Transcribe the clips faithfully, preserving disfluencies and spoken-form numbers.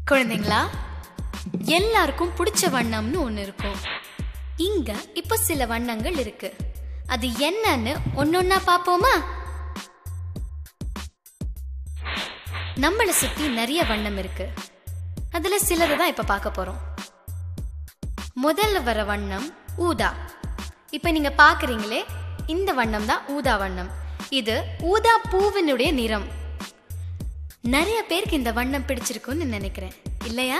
குழந்தைங்களா, எல்லாருக்கும் பிடிச்ச வண்ணம்னு ஒன்று இருக்கும். இங்க இப்ப சில வண்ணங்கள் இருக்கு. அது என்னன்னு ஒன்னொன்னா பாப்போமா? நம்மளை சுத்தி நிறைய வண்ணம் இருக்கு. அதுல சிலது தான் இப்ப பார்க்க போறோம். முதல்ல வர வண்ணம் ஊதா. இப்ப நீங்க பாக்குறீங்களே, இந்த வண்ணம் தான் ஊதா வண்ணம். இது ஊதா பூவினுடைய நிறம். நிறைய பேருக்கு இந்த வண்ணம் பிடிச்சிருக்குன்னு நினைக்கிறேன், இல்லையா?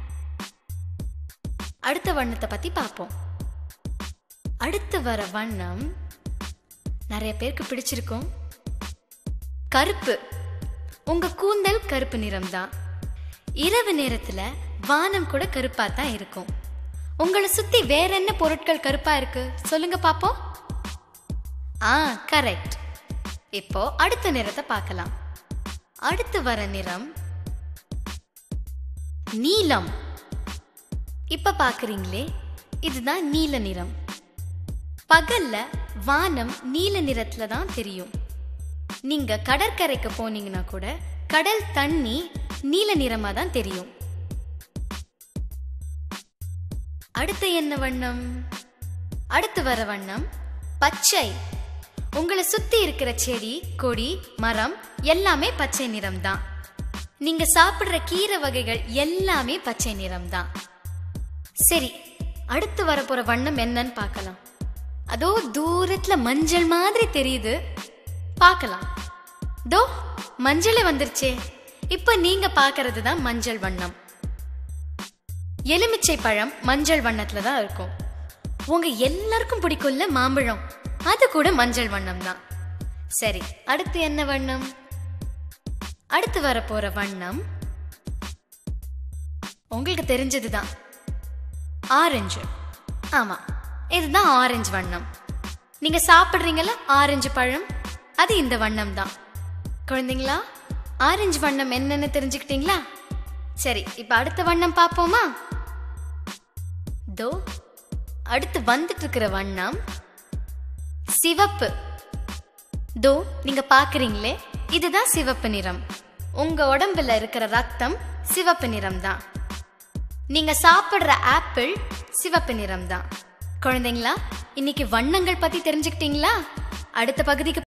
அடுத்த வண்ணத்தை பத்தி பார்ப்போம். அடுத்து வர வண்ணம் நிறைய பேருக்கு பிடிச்சிருக்கும். கருப்பு. உங்க கூந்தல் கருப்பு நிறம் தான். இரவு நேரத்துல வானம் கூட கருப்பா தான் இருக்கும். உங்களை சுத்தி வேற என்ன பொருட்கள் கருப்பா இருக்கு சொல்லுங்க பாப்போம். ஆ, கரெக்ட். இப்போ அடுத்த நிறத்தை பார்க்கலாம். அடுத்து வர நிறம் நீலம். இப்ப பாக்குறீங்களே, இதுதான் நீல நிறம். பகல்ல வானம் நீல நிறத்துல தான் தெரியும். நீங்க கடற்கரைக்கு போனீங்கன்னா கூட கடல் தண்ணி நீல நிறமா தான் தெரியும். அடுத்து என்ன வண்ணம்? அடுத்து வர வண்ணம் பச்சை. உங்களை சுத்தி இருக்கிற செடி, கொடி, மரம் எல்லாமே பச்சை நிறம் தான். நீங்க சாப்பிடுற கீரை வகைகள் எல்லாமே பச்சை நிறம் தான். சரி, அடுத்து வரப்போற வண்ணம் என்னன்னு பார்க்கலாம். அதோ தூரத்துல மஞ்சள் மாதிரி தெரியுது, பார்க்கலாம். தோ மஞ்சளே வந்துருச்சே. இப்ப நீங்க பாக்குறது தான் மஞ்சள் வண்ணம். எலுமிச்சை பழம் மஞ்சள் வண்ணத்துல தான் இருக்கும். உங்க எல்லாருக்கும் பிடிக்கும்ல மாம்பழம், அது கூட மஞ்சள் வண்ணம் தான். சரி, அடுத்து என்ன வண்ணம்? அடுத்து வரப்போற வண்ணம் உங்களுக்கு தெரிஞ்சதுதான், ஆரஞ்சு. ஆமா, இதுதான் ஆரஞ்சு வண்ணம். நீங்க சாப்பிடுறீங்கல்ல ஆரஞ்சு பழம், அது இந்த வண்ணம் தான். குழந்தைங்களா, ஆரஞ்சு வண்ணம் என்னன்னு தெரிஞ்சுக்கிட்டீங்களா? சரி, இப்ப அடுத்த வண்ணம் பார்ப்போமா? தோ அடுத்து வந்துட்டு இருக்கிற வண்ணம் சிவப்பு. தோ நீங்க பாக்குறீங்களே, இதுதான் சிவப்பு நிறம். உங்க உடம்புல இருக்கிற ரத்தம் சிவப்பு நிறம் தான். நீங்க சாப்பிடுற ஆப்பிள் சிவப்பு நிறம் தான். குழந்தைங்களா, இன்னைக்கு வண்ணங்கள் பத்தி தெரிஞ்சுக்கிட்டீங்களா? அடுத்த பகுதிக்கு